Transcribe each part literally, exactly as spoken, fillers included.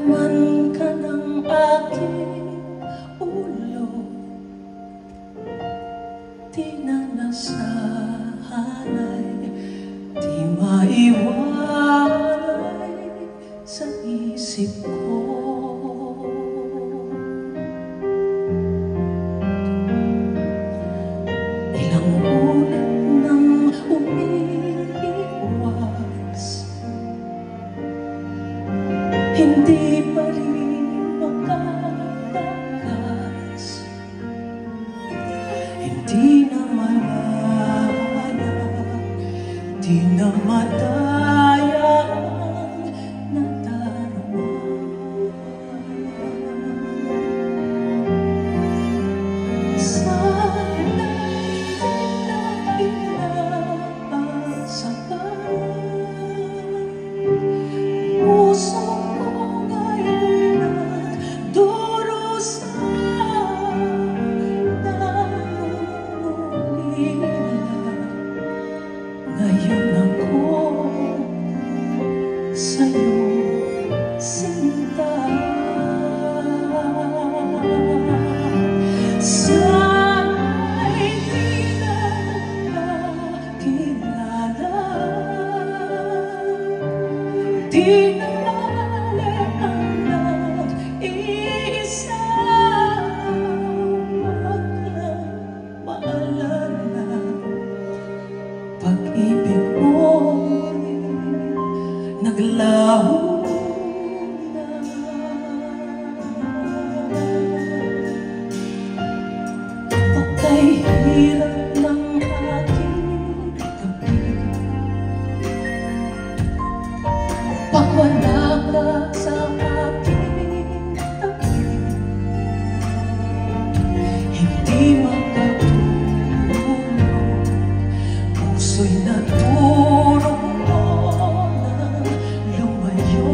naman ka ng aking ulo, di na nasahanay, di maiwalay sa isip ko. Ilang ulit nang umiiwas, hindi pa rin makatakas, hindi na malaya, di na madaya ang nadarama. Sana'y di na inaasahan, puso kong ngayon nagdurusan, nangungulit. Ngayon ako sa'yo sinta. Sana'y di na nakilala, di na mali ang nag-iisa. Huwag lang maalala, pag-ibig mo'y naglaho na. Patay hirap ng aking gabi, pag wala ka sa aking tabi, hindi makatulog, puso'y natulog mo nang lumayo.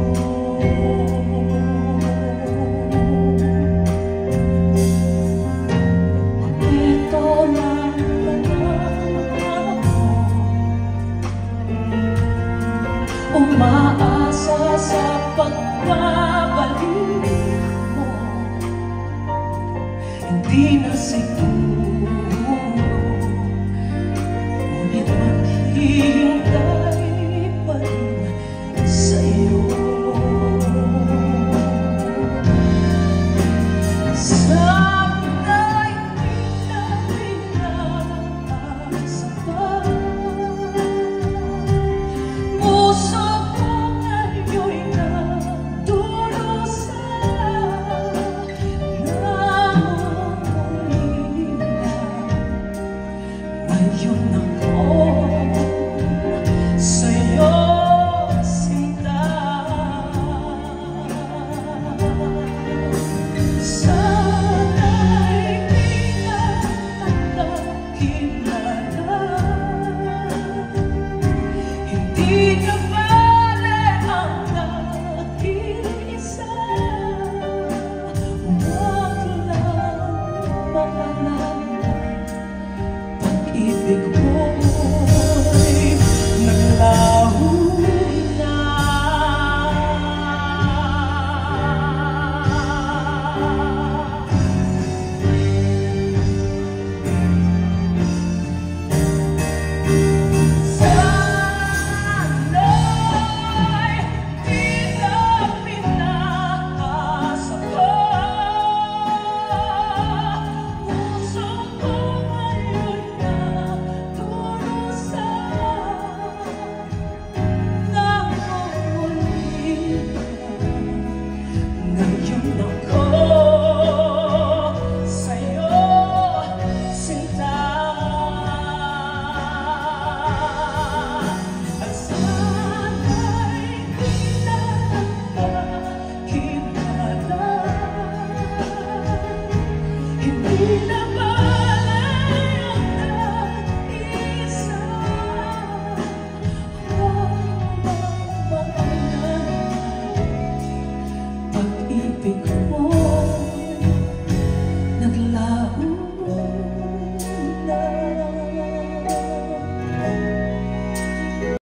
Eto na naman ako, umaasa sa pagbabalik mo, hindi na siguro